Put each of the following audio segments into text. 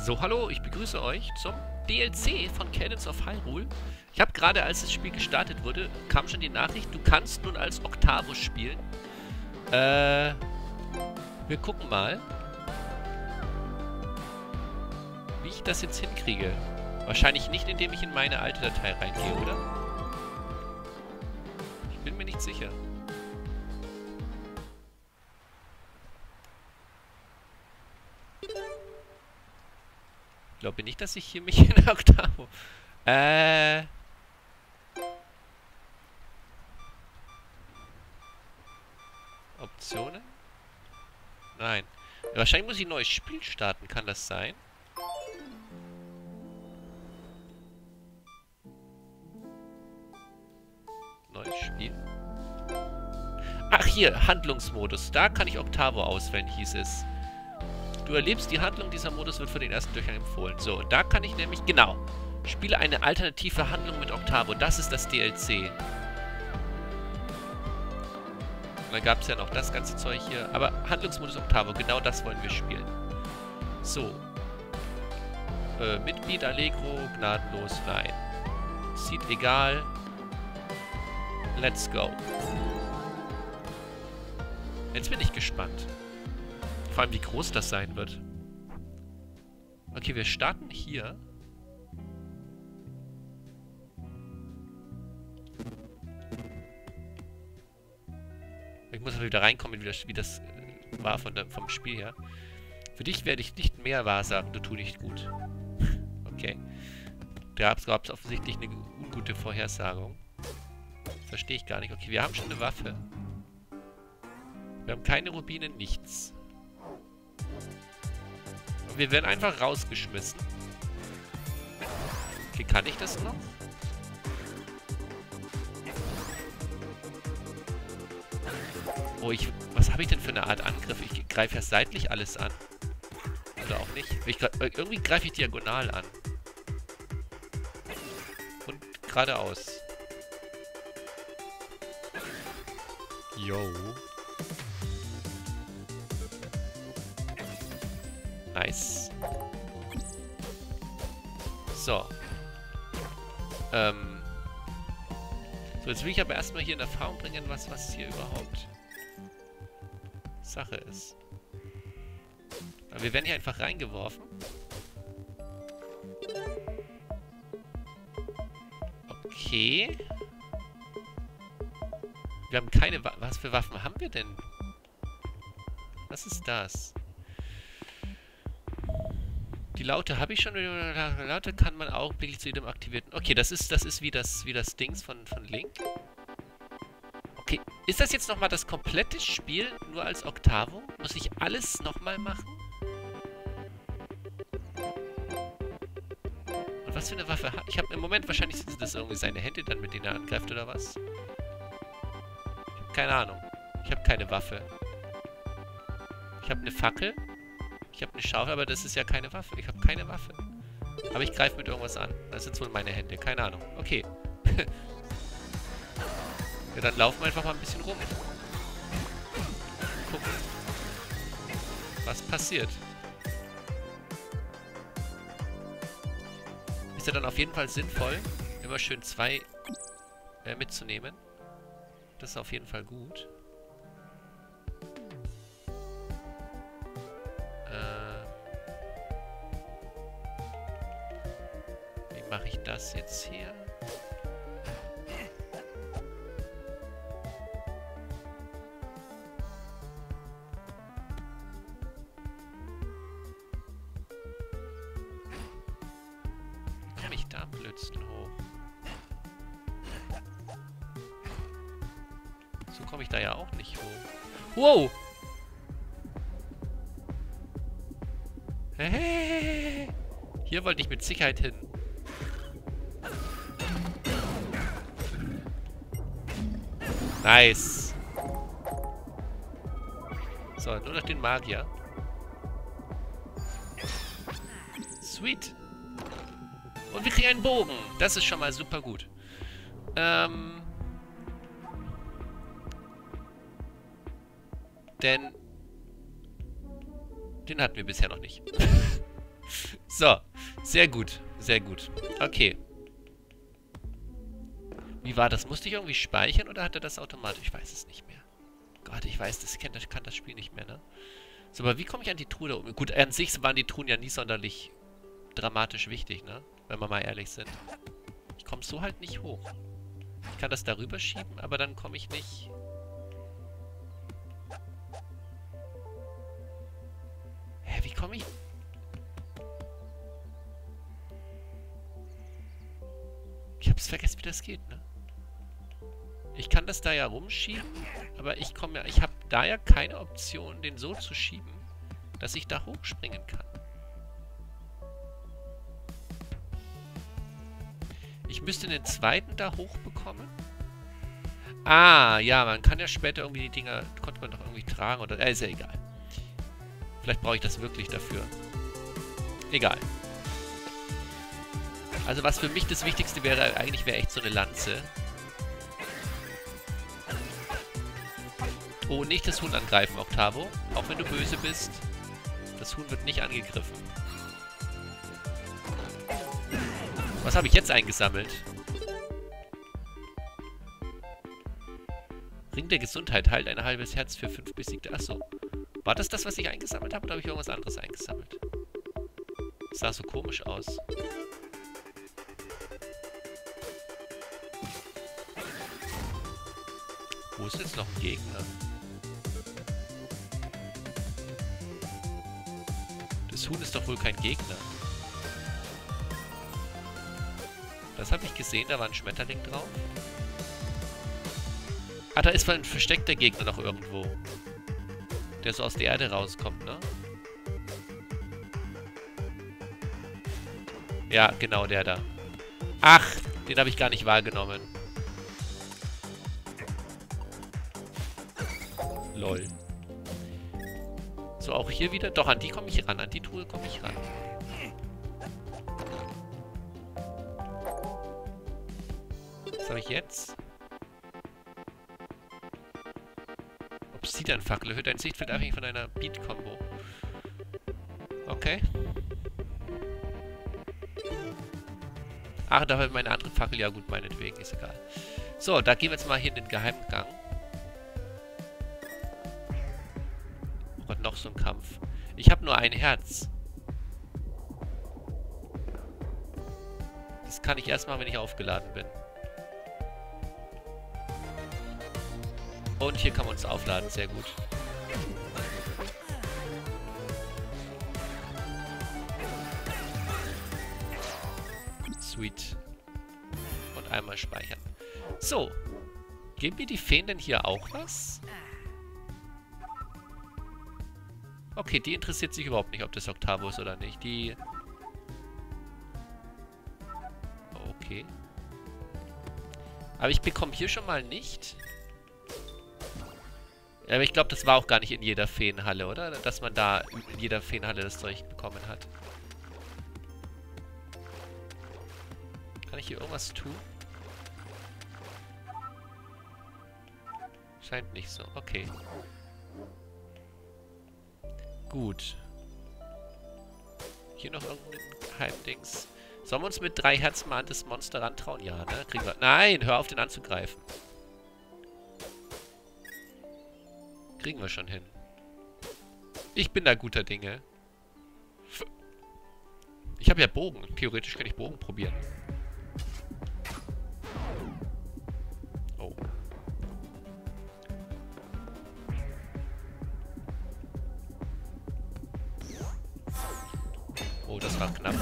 So, hallo, ich begrüße euch zum DLC von Cadence of Hyrule. Ich habe gerade, als das Spiel gestartet wurde, kam schon die Nachricht, du kannst nun als Octavus spielen. Wir gucken mal, wie ich das jetzt hinkriege. Wahrscheinlich nicht, indem ich in meine alte Datei reingehe, oder? Ich bin mir nicht sicher. Ich glaube nicht, dass ich hier mich in Octavo... Optionen? Nein. Wahrscheinlich muss ich ein neues Spiel starten. Kann das sein? Neues Spiel. Ach, hier. Handlungsmodus. Da kann ich Octavo auswählen, hieß es. Du erlebst die Handlung, dieser Modus wird für den ersten Durchgang empfohlen. So, und da kann ich nämlich... Genau. Spiele eine alternative Handlung mit Octavo. Das ist das DLC. Und dann gab es ja noch das ganze Zeug hier. Aber Handlungsmodus Octavo, genau das wollen wir spielen. So. Mitglied, Allegro, gnadenlos, nein. Sieht egal. Let's go. Jetzt bin ich gespannt. Vor allem, wie groß das sein wird. Okay, wir starten hier. Ich muss wieder reinkommen, wie das war vom Spiel her. Für dich werde ich nicht mehr wahrsagen, du tust nicht gut. Okay. Da gab es offensichtlich eine ungute Vorhersagung. Verstehe ich gar nicht. Okay, wir haben schon eine Waffe. Wir haben keine Rubine, nichts. Und wir werden einfach rausgeschmissen. Okay, kann ich das noch? Oh, was habe ich denn für eine Art Angriff? Ich greife ja seitlich alles an. Oder auch nicht. Irgendwie greife ich diagonal an. Und geradeaus. Yo. Nice. So. So, jetzt will ich aber erstmal hier in Erfahrung bringen, was hier überhaupt Sache ist. Aber wir werden hier einfach reingeworfen. Okay. Wir haben keine Was für Waffen haben wir denn? Was ist das? Die Laute habe ich schon. Laute kann man augenblicklich zu jedem aktivierten. Okay, das ist wie das Dings von Link. Okay, ist das jetzt nochmal das komplette Spiel nur als Octavo? Muss ich alles nochmal machen? Und was für eine Waffe hat... Ich habe im Moment wahrscheinlich sind das irgendwie seine Hände dann, mit denen er angreift, oder was? Ich habe keine Ahnung. Ich habe keine Waffe. Ich habe eine Fackel. Ich habe eine Schaufel, aber das ist ja keine Waffe. Ich habe keine Waffe. Aber ich greife mit irgendwas an. Das sind wohl meine Hände. Keine Ahnung. Okay. Ja, dann laufen wir einfach mal ein bisschen rum. Gucken, was passiert. Ist ja dann auf jeden Fall sinnvoll, immer schön zwei mitzunehmen. Das ist auf jeden Fall gut. Wie mache ich das jetzt hier? Komme ich da am blödsten hoch? So komme ich da ja auch nicht hoch. Wow! Hey! Hier wollte ich mit Sicherheit hin. Nice. So, nur noch den Magier. Sweet. Und wir kriegen einen Bogen. Das ist schon mal super gut. Denn den hatten wir bisher noch nicht. So, sehr gut, sehr gut. Okay. Wie war das? Musste ich irgendwie speichern oder hat er das automatisch? Ich weiß es nicht mehr. Gott, ich weiß, kann das Spiel nicht mehr, ne? So, aber wie komme ich an die Truhe da oben? Gut, an sich waren die Truhen ja nie sonderlich dramatisch wichtig, ne? Wenn wir mal ehrlich sind. Ich komme so halt nicht hoch. Ich kann das darüber schieben, aber dann komme ich nicht... Hä, wie komme ich... Ich hab's vergessen, wie das geht, ne? Ich kann das da ja rumschieben, aber ich komme ja... Ich habe da ja keine Option, den so zu schieben, dass ich da hochspringen kann. Ich müsste den zweiten da hochbekommen. Ah, ja, man kann ja später irgendwie die Dinger... Konnte man doch irgendwie tragen oder... ist ja egal. Vielleicht brauche ich das wirklich dafür. Egal. Also was für mich das Wichtigste wäre, eigentlich wäre echt so eine Lanze. Oh, nicht das Huhn angreifen, Octavo. Auch wenn du böse bist. Das Huhn wird nicht angegriffen. Was habe ich jetzt eingesammelt? Ring der Gesundheit heilt ein halbes Herz für 5 besiegte. Achso. War das das, was ich eingesammelt habe, oder habe ich irgendwas anderes eingesammelt? Das sah so komisch aus. Wo ist jetzt noch ein Gegner? Das Huhn ist doch wohl kein Gegner. Das habe ich gesehen, da war ein Schmetterling drauf. Ah, da ist ein versteckter Gegner noch irgendwo. Der so aus der Erde rauskommt, ne? Ja, genau, der da. Ach, den habe ich gar nicht wahrgenommen. Lol. So, auch hier wieder. Doch, an die komme ich ran. An die Truhe komme ich ran. Was habe ich jetzt? Obsidian-Fackel erhöht dein Sichtfeld abhängig von einer Beat-Kombo. Okay. Ach, da habe meine andere Fackel. Ja gut, meinetwegen. Ist egal. So, da gehen wir jetzt mal hier in den Geheimgang. Oh Gott, noch so ein Kampf. Ich habe nur ein Herz. Das kann ich erst machen, wenn ich aufgeladen bin. Und hier kann man uns aufladen. Sehr gut. Sweet. Und einmal speichern. So. Geben mir die Feen denn hier auch was? Okay, die interessiert sich überhaupt nicht, ob das Octavo ist oder nicht. Die... Okay. Aber ich bekomme hier schon mal nicht... Aber ich glaube, das war auch gar nicht in jeder Feenhalle, oder? Dass man da in jeder Feenhalle das Zeug bekommen hat. Kann ich hier irgendwas tun? Scheint nicht so. Okay. Gut. Hier noch irgendein Geheimdings. Sollen wir uns mit 3 Herzen mal an das Monster rantrauen? Ja, ne? Kriegen wir... Nein, hör auf, den anzugreifen. Kriegen wir schon hin. Ich bin da guter Dinge. Ich habe ja Bogen. Theoretisch kann ich Bogen probieren. Oh. Oh, das war knapp.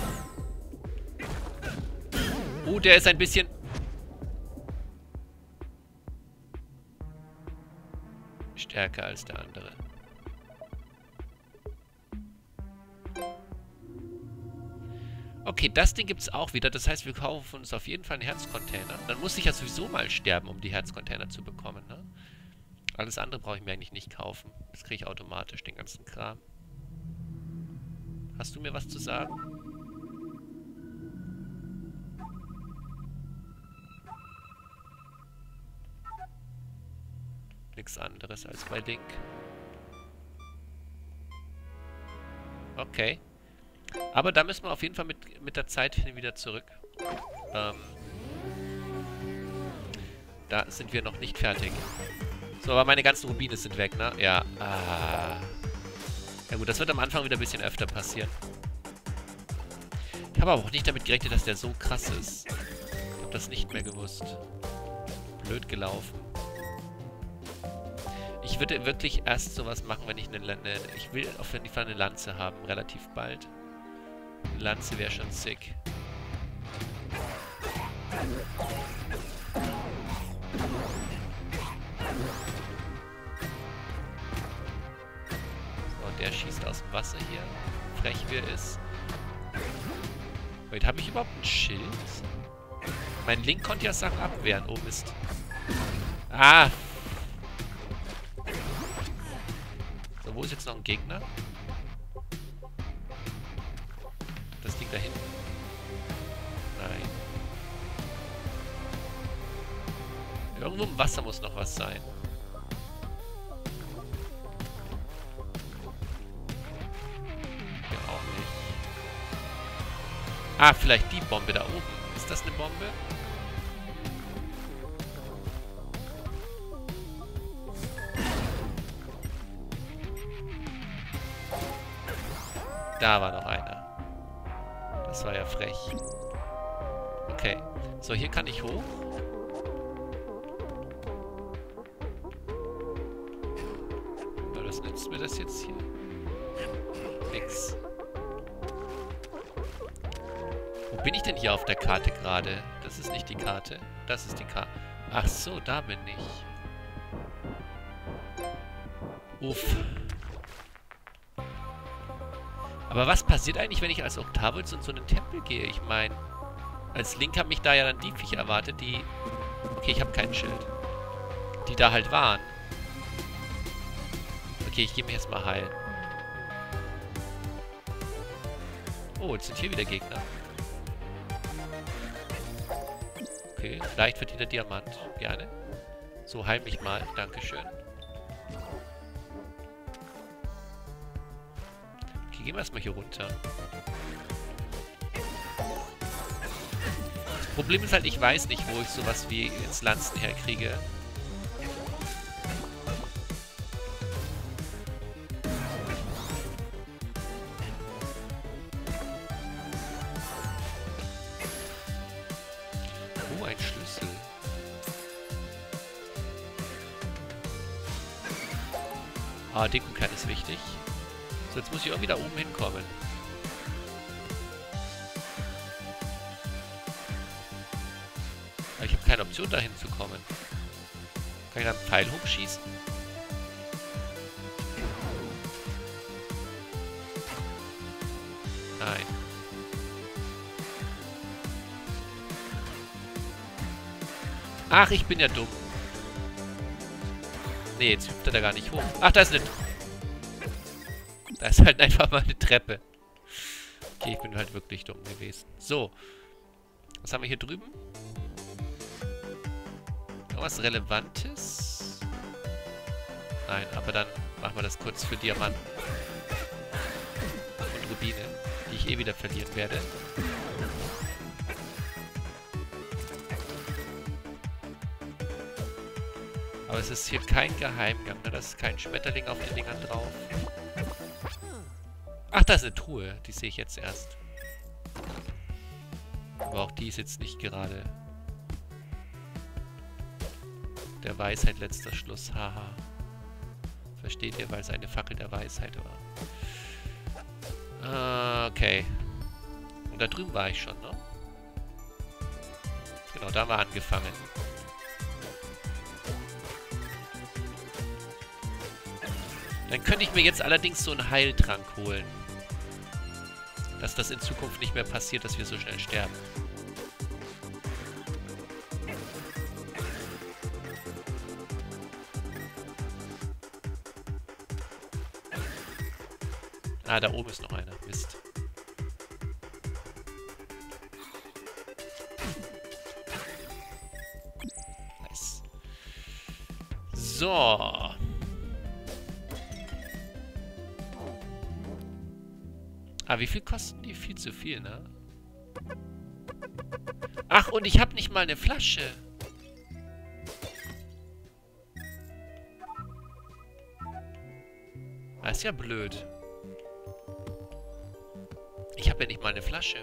Oh, der ist ein bisschen... stärker als der andere. Okay, das Ding gibt es auch wieder. Das heißt, wir kaufen uns auf jeden Fall einen Herzcontainer. Dann muss ich ja sowieso mal sterben, um die Herzcontainer zu bekommen, ne? Alles andere brauche ich mir eigentlich nicht kaufen. Das kriege ich automatisch, den ganzen Kram. Hast du mir was zu sagen? Nichts anderes als bei Link. Okay. Aber da müssen wir auf jeden Fall mit der Zeit hin wieder zurück. Da sind wir noch nicht fertig. So, aber meine ganzen Rubine sind weg, ne? Ja. Ah. Ja gut, das wird am Anfang wieder ein bisschen öfter passieren. Ich habe aber auch nicht damit gerechnet, dass der so krass ist. Ich habe das nicht mehr gewusst. Blöd gelaufen. Ich würde wirklich erst sowas machen, wenn ich ich will auf jeden Fall eine Lanze haben, relativ bald. Eine Lanze wäre schon sick. So, der schießt aus dem Wasser hier. Frech wie er ist. Wait, habe ich überhaupt ein Schild? Mein Link konnte ja Sachen abwehren. Oh Mist. Ah! So, wo ist jetzt noch ein Gegner? Das Ding da hinten. Nein. Irgendwo im Wasser muss noch was sein. Hier auch nicht. Ah, vielleicht die Bombe da oben. Ist das eine Bombe? Da war noch einer. Das war ja frech. Okay. So, hier kann ich hoch. Was nützt mir das jetzt hier? Nix. Wo bin ich denn hier auf der Karte gerade? Das ist nicht die Karte. Das ist die Karte. Ach so, da bin ich. Uff. Aber was passiert eigentlich, wenn ich als Octavus in so einen Tempel gehe? Ich meine, als Link haben mich da ja dann die Viecher erwartet, die... Okay, ich habe kein Schild. Die da halt waren. Okay, ich gehe mich jetzt mal heilen. Oh, jetzt sind hier wieder Gegner. Okay, leicht verdienter Diamant. Gerne. So, heil mich mal. Dankeschön. Okay, gehen wir erstmal hier runter. Das Problem ist halt, ich weiß nicht, wo ich sowas wie ins Lanzen herkriege. Oh, ein Schlüssel. Ah, Deku-Kern ist wichtig. So, jetzt muss ich irgendwie da oben hinkommen. Aber ich habe keine Option, da hinzukommen. Kann ich da einen Pfeil hochschießen? Nein. Ach, ich bin ja dumm. Nee, jetzt hüpft er da gar nicht hoch. Ach, da ist eine... Da ist halt einfach mal eine Treppe. Okay, ich bin halt wirklich dumm gewesen. So. Was haben wir hier drüben? Irgendwas Relevantes? Nein, aber dann machen wir das kurz für Diamanten. Und Rubine, die ich eh wieder verlieren werde. Aber es ist hier kein Geheimgang, ne? Da ist kein Schmetterling auf den Dingern drauf. Ach, da ist eine Truhe. Die sehe ich jetzt erst. Aber auch die ist jetzt nicht gerade der Weisheit letzter Schluss. Haha. Versteht ihr, weil es eine Fackel der Weisheit war. Okay. Und da drüben war ich schon, ne? Genau, da haben wir angefangen. Dann könnte ich mir jetzt allerdings so einen Heiltrank holen. Dass das in Zukunft nicht mehr passiert, dass wir so schnell sterben. Ah, da oben ist noch einer. Mist. Nice. So. Ah, wie viel kosten die? Viel zu viel, ne? Ach, und ich habe nicht mal eine Flasche. Das ist ja blöd. Ich habe ja nicht mal eine Flasche.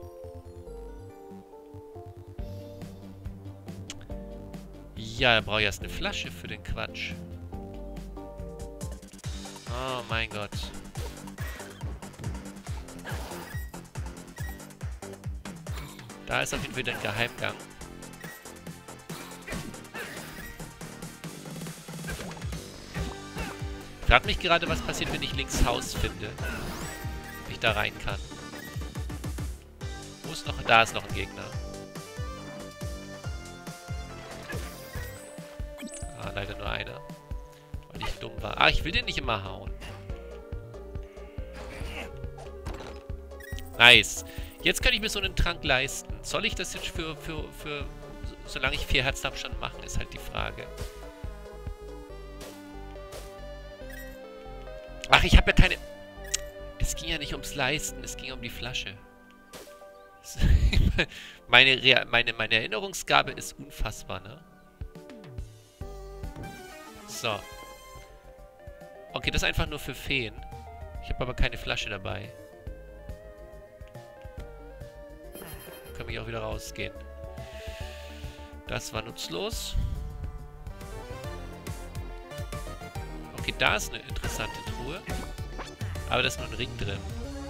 Ja, da brauche ich erst eine Flasche für den Quatsch. Oh mein Gott. Da ist auf jeden Fall wieder ein Geheimgang. Ich frage mich gerade, was passiert, wenn ich links Haus finde. Ob ich da rein kann. Wo ist noch? Da ist noch ein Gegner. Ah, leider nur einer. Weil ich dumm war. Ah, ich will den nicht immer hauen. Nice. Jetzt kann ich mir so einen Trank leisten. Soll ich das jetzt für solange ich 4 Herzen habe, schon machen, ist halt die Frage. Ach, ich habe ja keine... Es ging ja nicht ums Leisten, es ging um die Flasche. Meine Erinnerungsgabe ist unfassbar, ne? So. Okay, das ist einfach nur für Feen. Ich habe aber keine Flasche dabei. Dann können wir hier auch wieder rausgehen. Das war nutzlos. Okay, da ist eine interessante Truhe. Aber da ist nur ein Ring drin.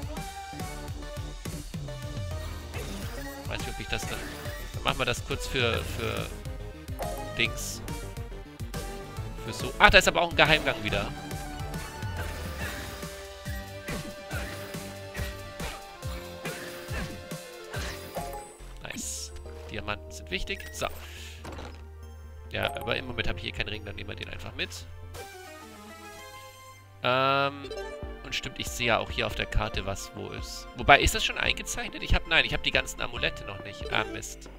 Weiß nicht, ob ich das dann... Dann machen wir das kurz für Dings. Für so... Ach, da ist aber auch ein Geheimgang wieder. Nice. Diamanten sind wichtig. So. Ja, aber im Moment habe ich hier keinen Ring, dann nehmen wir den einfach mit. Und stimmt, ich sehe ja auch hier auf der Karte, was wo ist. Wobei, ist das schon eingezeichnet? Nein, ich habe die ganzen Amulette noch nicht. Ah, Mist.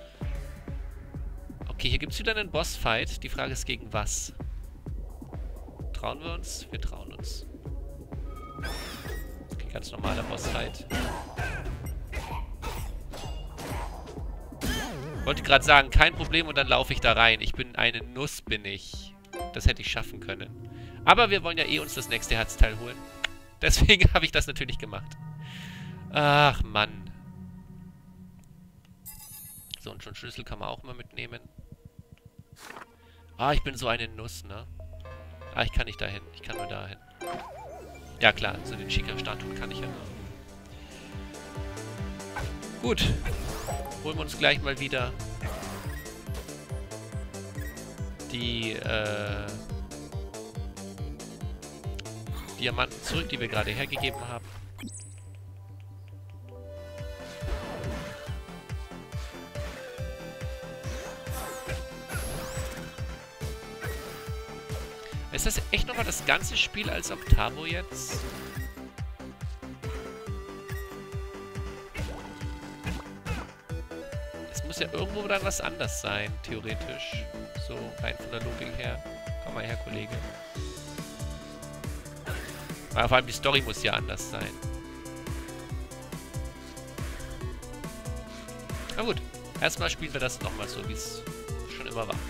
Okay, hier gibt es wieder einen Bossfight. Die Frage ist, gegen was? Trauen wir uns? Wir trauen uns. Okay, ganz normaler Bossfight. Wollte gerade sagen, kein Problem und dann laufe ich da rein. Ich bin eine Nuss, bin ich. Das hätte ich schaffen können. Aber wir wollen ja eh uns das nächste Herzteil holen. Deswegen habe ich das natürlich gemacht. Ach, Mann. So, und schon Schlüssel kann man auch mal mitnehmen. Ah, ich bin so eine Nuss, ne? Ah, ich kann nicht dahin. Ich kann nur dahin. Ja, klar. So den Chica-Statuen kann ich ja noch. Gut. Holen wir uns gleich mal wieder die, Diamanten zurück, die wir gerade hergegeben haben. Ist das echt nochmal das ganze Spiel als Octavo jetzt? Es muss ja irgendwo dann was anders sein, theoretisch. So, rein von der Logik her. Komm mal her, Kollege. Aber vor allem die Story muss ja anders sein. Na gut, erstmal spielen wir das nochmal so, wie es schon immer war.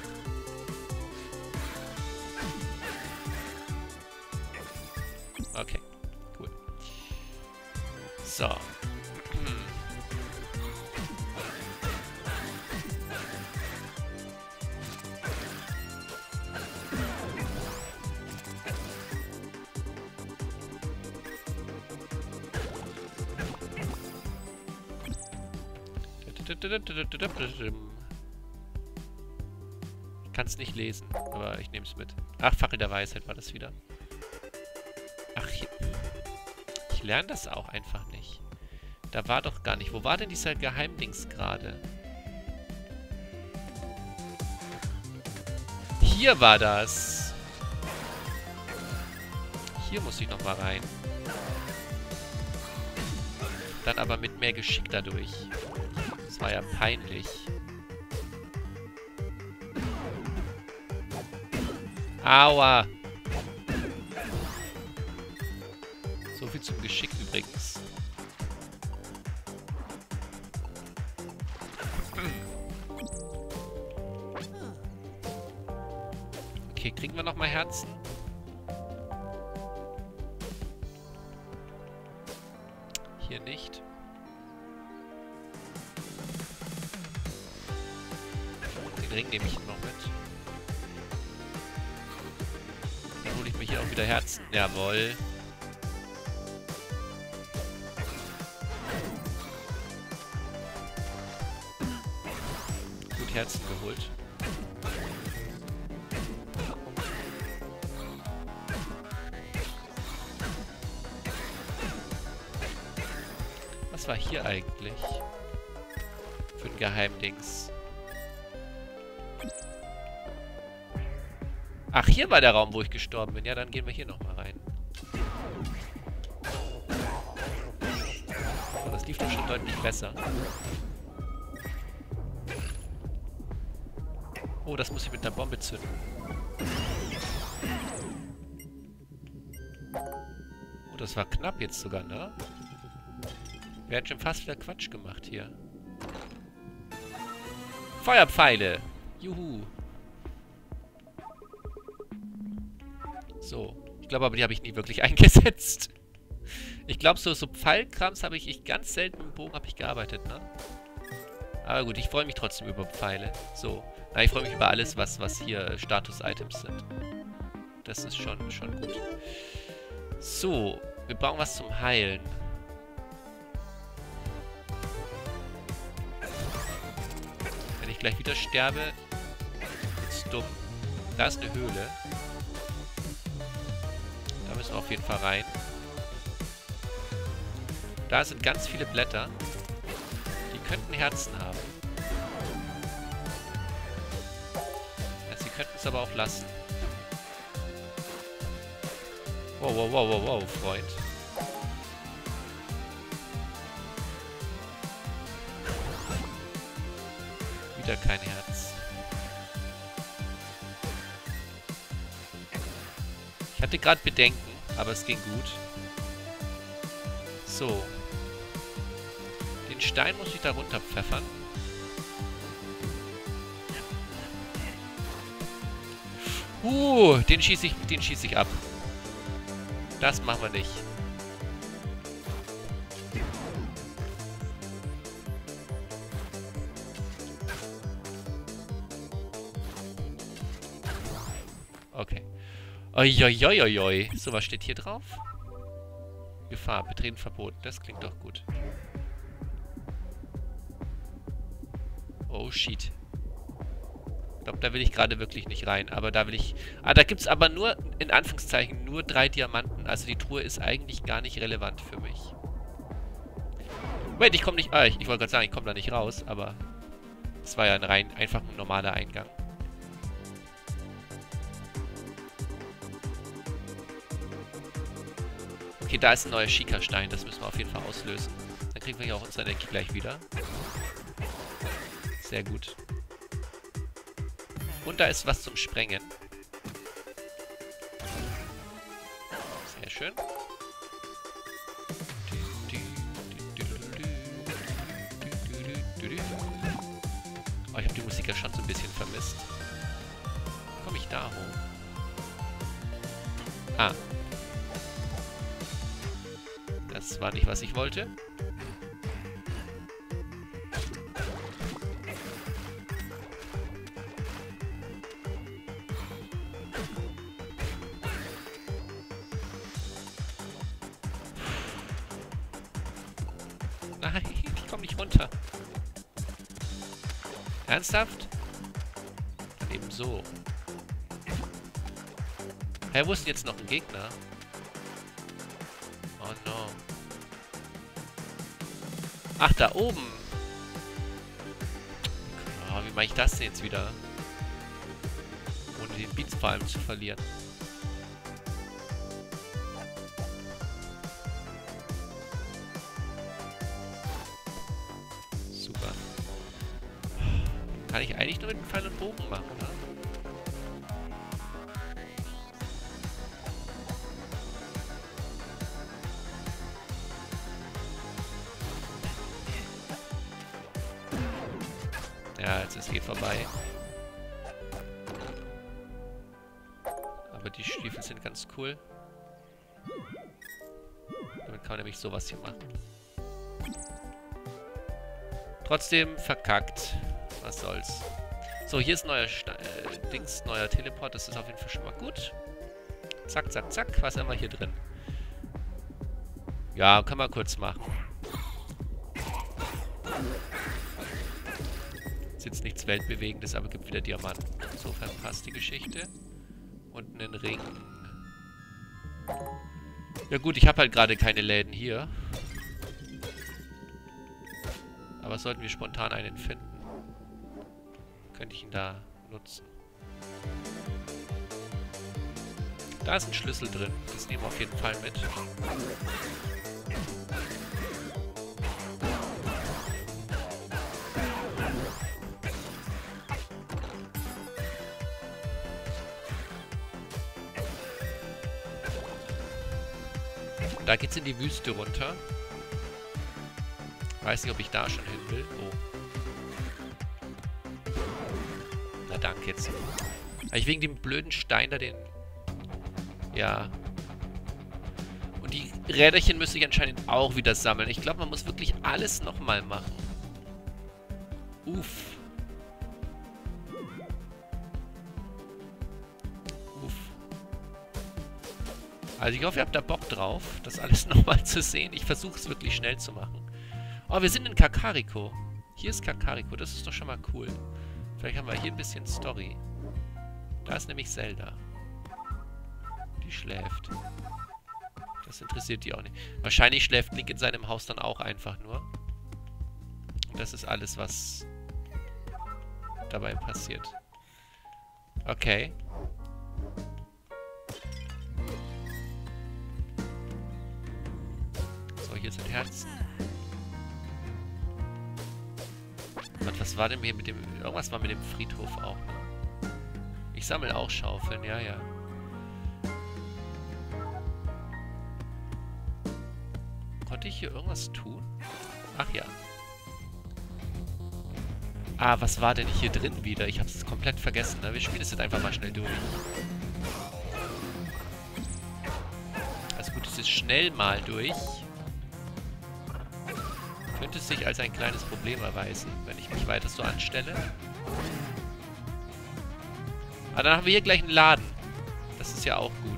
Okay, cool. So. Ich kann es nicht lesen, aber ich nehme es mit. Ach, Fackel der Weisheit war das wieder. Ach, ich lerne das auch einfach nicht. Da war doch gar nicht. Wo war denn dieser Geheimdings gerade? Hier war das. Hier muss ich nochmal rein. Dann aber mit mehr Geschick dadurch. Das war ja peinlich. Aua. So viel zum Geschick übrigens. Okay, kriegen wir nochmal Herzen? Hier nicht. Den Ring nehme ich noch mit. Dann hole ich mir hier auch wieder Herzen. Jawohl. Gut Herzen geholt. Was war hier eigentlich? Für ein Geheimdings. Ach, hier war der Raum, wo ich gestorben bin. Ja, dann gehen wir hier nochmal rein. Oh, das lief doch schon deutlich besser. Oh, das muss ich mit einer Bombe zünden. Oh, das war knapp jetzt sogar, ne? Wir hatten schon fast wieder Quatsch gemacht hier. Feuerpfeile! Juhu! So. Ich glaube aber, die habe ich nie wirklich eingesetzt. Ich glaube, so Pfeilkrams habe ich ganz selten mit dem Bogen habe ich gearbeitet, ne? Aber gut, ich freue mich trotzdem über Pfeile. So. Na, ich freue mich über alles, was hier Status-Items sind. Das ist schon gut. So. Wir brauchen was zum Heilen. Wenn ich gleich wieder sterbe, ist dumm. Da ist eine Höhle. Da müssen wir auf jeden Fall rein. Da sind ganz viele Blätter. Die könnten Herzen haben. Ja, sie könnten es aber auch lassen. Wow, wow, wow, wow, wow, Freund. Wieder kein Herz. Ich hatte gerade Bedenken, aber es ging gut. So. Den Stein muss ich da runter pfeffern. Den schieße ich ab. Das machen wir nicht. Okay. Oi. So, was steht hier drauf? Gefahr, Betreten verboten. Das klingt doch gut. Oh, shit. Ich glaube, da will ich gerade wirklich nicht rein. Aber da will ich... Ah, da gibt es aber nur, in Anführungszeichen, nur 3 Diamanten. Also die Truhe ist eigentlich gar nicht relevant für mich. Moment, ich komme nicht... Ah, ich wollte gerade sagen, ich komme da nicht raus. Aber es war ja einfach ein normaler Eingang. Okay, da ist ein neuer Schika-Stein. Das müssen wir auf jeden Fall auslösen. Dann kriegen wir ja auch unsere Energie gleich wieder. Sehr gut. Und da ist was zum Sprengen. Sehr schön. Oh, ich habe die Musik ja schon so ein bisschen vermisst. Komme ich da hoch? Ah. Das war nicht, was ich wollte. Nein, ich komme nicht runter. Ernsthaft? Eben so. Hä, wo ist denn jetzt noch ein Gegner? Oh no. Ach, da oben. Oh, wie mache ich das denn jetzt wieder? Ohne den Beats vor allem zu verlieren. Super. Kann ich eigentlich nur mit dem Pfeil und Bogen machen, ne? Ja, jetzt ist es vorbei. Aber die Stiefel sind ganz cool. Damit kann man nämlich sowas hier machen. Trotzdem verkackt. Was soll's. So, hier ist neuer neuer Teleport. Das ist auf jeden Fall schon mal gut. Zack, zack, zack. Was haben wir hier drin? Ja, kann man kurz machen. Ist jetzt nichts Weltbewegendes, aber gibt wieder Diamanten. Insofern passt die Geschichte. Und einen Ring. Ja gut, ich habe halt gerade keine Läden hier. Aber sollten wir spontan einen finden, könnte ich ihn da nutzen. Da ist ein Schlüssel drin. Das nehmen wir auf jeden Fall mit. Da geht's in die Wüste runter. Weiß nicht, ob ich da schon hin will. Oh. Na danke jetzt. Habe ich wegen dem blöden Stein da den... Ja. Und die Räderchen müsste ich anscheinend auch wieder sammeln. Ich glaube, man muss wirklich alles nochmal machen. Uff. Also ich hoffe, ihr habt da Bock drauf, das alles nochmal zu sehen. Ich versuche es wirklich schnell zu machen. Oh, wir sind in Kakariko. Hier ist Kakariko, das ist doch schon mal cool. Vielleicht haben wir hier ein bisschen Story. Da ist nämlich Zelda. Die schläft. Das interessiert die auch nicht. Wahrscheinlich schläft Link in seinem Haus dann auch einfach nur. Und das ist alles, was dabei passiert. Okay. Hier sind Herzen. Und was war denn hier mit dem... Irgendwas war mit dem Friedhof auch, ne? Ich sammle auch Schaufeln, ja, ja. Konnte ich hier irgendwas tun? Ach ja. Ah, was war denn hier drin wieder? Ich hab's komplett vergessen, ne? Wir spielen es jetzt einfach mal schnell durch. Also gut, es ist schnell mal durch. Könnte es sich als ein kleines Problem erweisen, wenn ich mich weiter so anstelle. Aber dann haben wir hier gleich einen Laden. Das ist ja auch gut.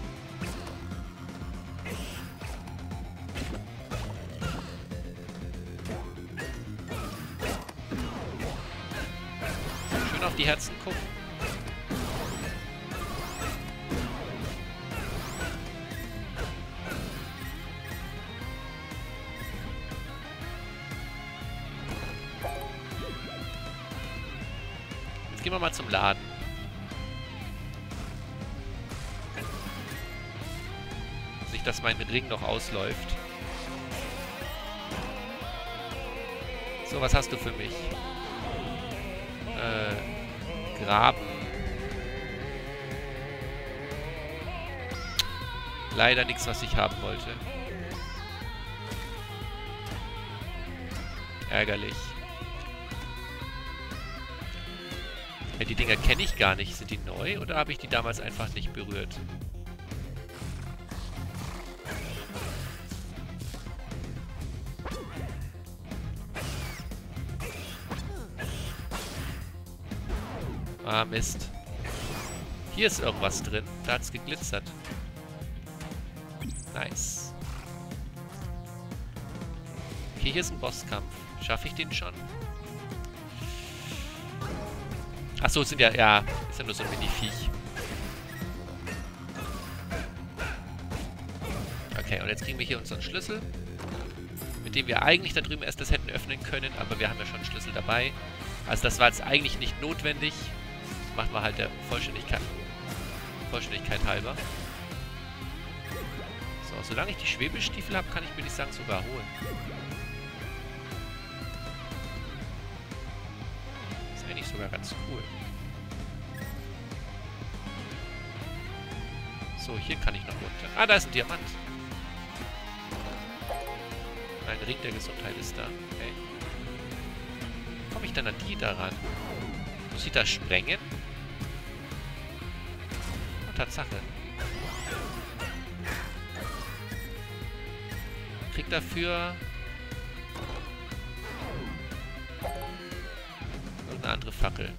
Schön auf die Herzen gucken. Gehen wir mal zum Laden. Nicht, dass mein Ring noch ausläuft. So, was hast du für mich? Graben. Leider nichts, was ich haben wollte. Ärgerlich. Ja, die Dinger kenne ich gar nicht. Sind die neu oder habe ich die damals einfach nicht berührt? Ah, Mist. Hier ist irgendwas drin. Da hat es geglitzert. Nice. Okay, hier ist ein Bosskampf. Schaffe ich den schon? Achso, sind ja... Ja, ist ja nur so ein Mini-Viech. Okay, und jetzt kriegen wir hier unseren Schlüssel. Mit dem wir eigentlich da drüben erst das hätten öffnen können, aber wir haben ja schon einen Schlüssel dabei. Also das war jetzt eigentlich nicht notwendig. Das machen wir halt der Vollständigkeit halber. So, solange ich die Schwebestiefel habe, kann ich, würde ich sagen, sogar holen. Ist eigentlich sogar ganz cool. So, hier kann ich noch runter. Ah, da ist ein Diamant. Ein Ring der Gesundheit ist da. Okay. Komme ich denn an die daran? Muss ich das sprengen? Oh, Tatsache. Krieg dafür irgendeine andere Fackel.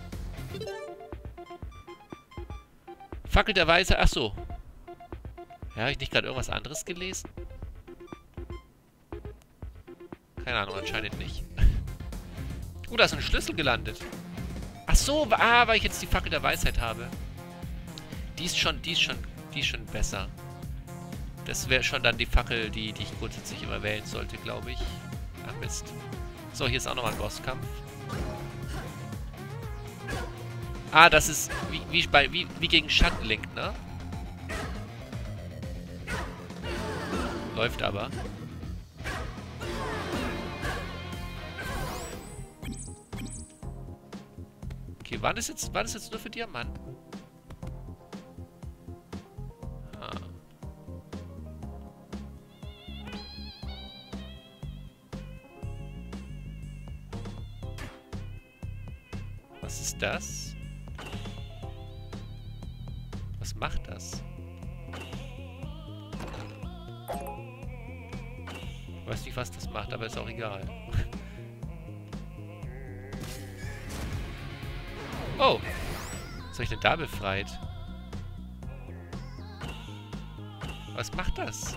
Fackel der Weise. Ach so. Ja, habe ich nicht gerade irgendwas anderes gelesen? Keine Ahnung, anscheinend nicht. Oh, da ist ein Schlüssel gelandet. Ach so, weil ich jetzt die Fackel der Weisheit habe. Die ist schon besser. Das wäre schon dann die Fackel, die ich grundsätzlich immer wählen sollte, glaube ich. Ach Mist. So, hier ist auch nochmal ein Bosskampf. Ah, das ist wie gegen Schattenlink, ne? Läuft aber. Okay, war das jetzt nur für Diamanten? Ah. Was ist das? Was macht das? Ich weiß nicht, was das macht, aber ist auch egal. Oh! Was habe ich denn da befreit? Was macht das?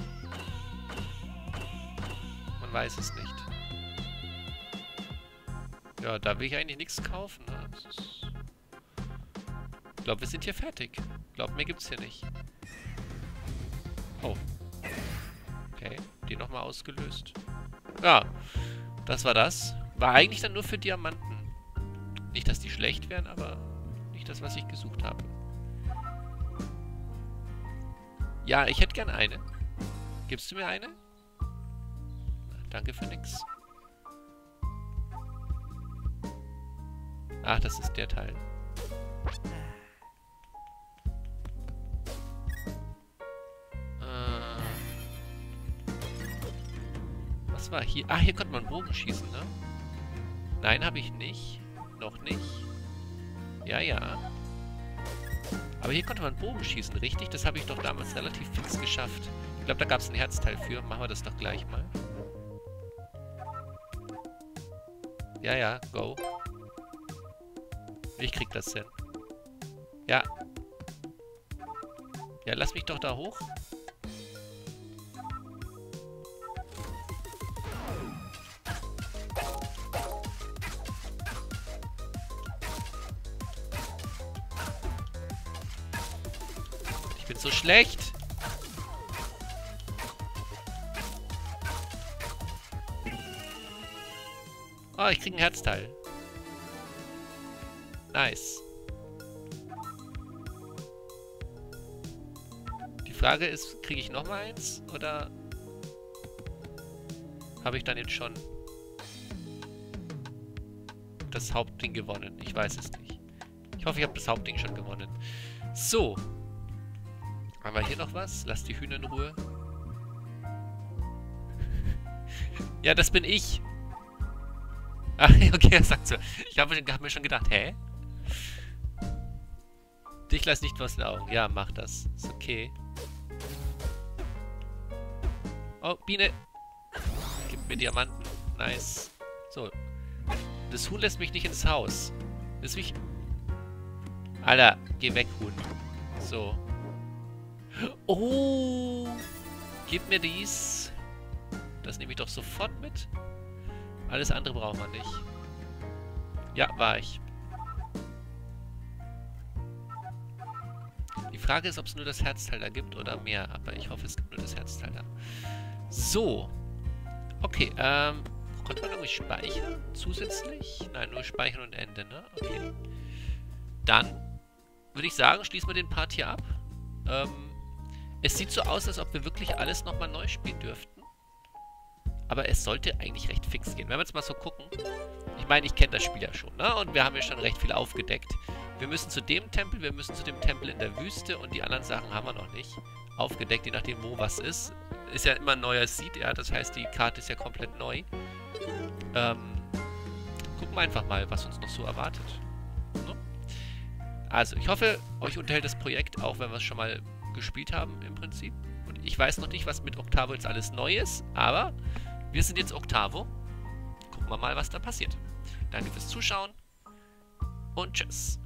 Man weiß es nicht. Ja, da will ich eigentlich nichts kaufen. Ne? Ich glaube, wir sind hier fertig. Ich glaube, mehr gibt's hier nicht. Oh. Okay, die nochmal ausgelöst. Ja, das war das. War eigentlich dann nur für Diamanten. Nicht, dass die schlecht wären, aber nicht das, was ich gesucht habe. Ja, ich hätte gern eine. Gibst du mir eine? Danke für nix. Ach, das ist der Teil. Was war hier? Ah, hier konnte man Bogen schießen, ne? Nein, habe ich nicht. Noch nicht. Ja, ja. Aber hier konnte man Bogen schießen, richtig? Das habe ich doch damals relativ fix geschafft. Ich glaube, da gab es ein Herzteil für. Machen wir das doch gleich mal. Ja, ja, go. Ich krieg das hin. Ja. Ja, lass mich doch da hoch. Ich bin so schlecht. Oh, ich krieg ein Herzteil. Nice. Die Frage ist, kriege ich noch mal eins? Oder habe ich dann jetzt schon das Hauptding gewonnen? Ich weiß es nicht. Ich hoffe, ich habe das Hauptding schon gewonnen. So. Haben wir hier noch was? Lass die Hühner in Ruhe. Ja, das bin ich. Ach, okay, er sagt so. Ich hab mir schon gedacht, hä? Dich lass nicht was in den Augen. Ja, mach das. Ist okay. Oh, Biene. Gib mir Diamanten. Nice. So. Das Huhn lässt mich nicht ins Haus. Das mich... Alter, geh weg, Huhn. So. Oh. Gib mir dies. Das nehme ich doch sofort mit. Alles andere brauchen wir nicht. Ja, war ich. Die Frage ist, ob es nur das Herzteil da gibt oder mehr. Aber ich hoffe, es gibt nur das Herzteil da. So. Okay, konnte man irgendwie speichern? Zusätzlich? Nein, nur speichern und Ende, ne? Okay. Dann würde ich sagen, schließen wir den Part hier ab. Es sieht so aus, als ob wir wirklich alles nochmal neu spielen dürften. Aber es sollte eigentlich recht fix gehen. Wenn wir jetzt mal so gucken. Ich meine, ich kenne das Spiel ja schon, ne? Und wir haben ja schon recht viel aufgedeckt. Wir müssen zu dem Tempel, wir müssen zu dem Tempel in der Wüste und die anderen Sachen haben wir noch nicht aufgedeckt, je nachdem, wo was ist. Ist ja immer ein neuer Seed, ja, das heißt, die Karte ist ja komplett neu. gucken wir einfach mal, was uns noch so erwartet. Ne? Also, ich hoffe, euch unterhält das Projekt, auch wenn wir es schon mal gespielt haben, im Prinzip. Und ich weiß noch nicht, was mit Octavo jetzt alles neu ist, aber wir sind jetzt Octavo. Gucken wir mal, was da passiert. Danke fürs Zuschauen und tschüss.